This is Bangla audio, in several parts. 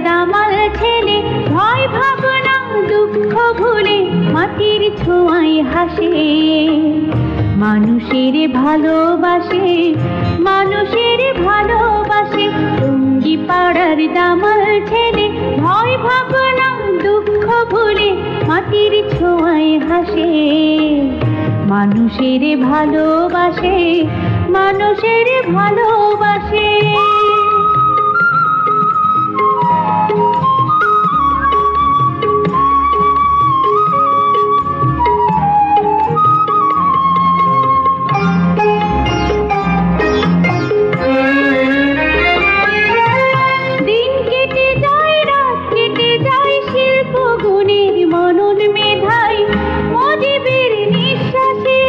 দামাল ছেলে ভয় ভাবনা দুঃখ ভুলে মাটির ছোঁয়ায় হাসে। মানুষের ভালোবাসে, মানুষের ভালোবাসে। টুঙ্গি পাড়ার দামাল ছেলে ভয় ভাবনা দুঃখ ভুলে মাটির ছোঁয়ায় হাসে। মানুষের ভালোবাসে, মানুষের ভালোবাসে। দিন কেটে যায়, রাত কেটে যায়, শিল্প গুণের মনন মেধায় মজিবের নিঃশ্বাসে।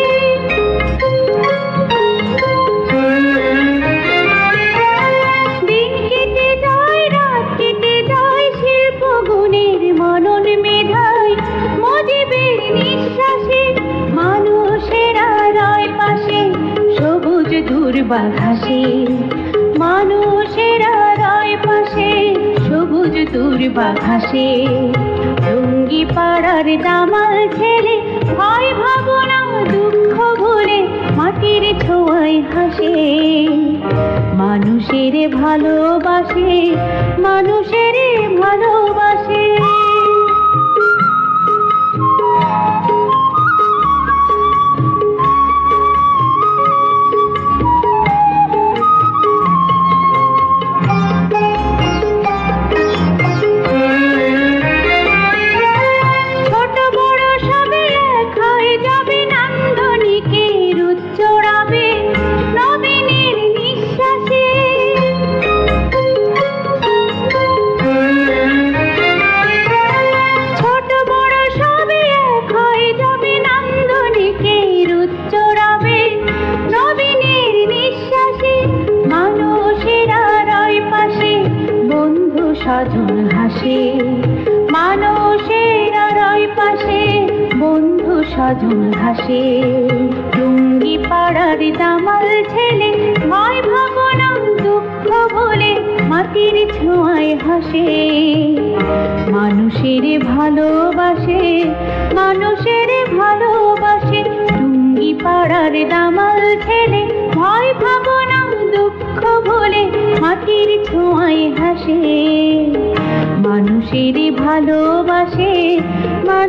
দিন কেটে যায়, রাত কেটে যায়, শিল্প গুণের মনন মেধায় মজিবের নিঃশ্বাসে। মানুষেরা রয় পাশে সবুজ দুর্বা ঘাসে। মানুষেরা রয় পাশে সবুজ দুর্বা ঘাসে। টুঙ্গি পাড়ার দামাল ছেলে ভয় ভাবনা দুঃখ ভুলে মাটির ছোঁয়ায় হাসে। মানুষের ভালোবাসে, মানুষের ভালোবাসে। ছোট বড় সবে এক হয়ে যাবে, নান্দনিকে রুদ চড়াবে নবীনের নিঃশ্বাসে। ছোট বড় সবে এক হয়ে যাবে, নান্দনিকে রুদ চড়াবে নবীনের নিঃশ্বাসে। মানুষেরা রয় পাশে বন্ধু স্বজন হাসে। মানুষেরা রয় পাশে বন্ধু স্বজন হাসে। টুঙ্গি পাড়ার দামাল ছেলে ভয় ভাবনা দুঃখ ভুলে মাটির ছোঁয়ায় হাসে। মানুষের ভালোবাসে, মানুষের ভালোবাসে। টুঙ্গি পাড়ার দামাল ছেলে ভয় ভাবনা দুঃখ ভুলে মাটির ছোঁয়ায় হাসে। মানুষের ভালোবাসে।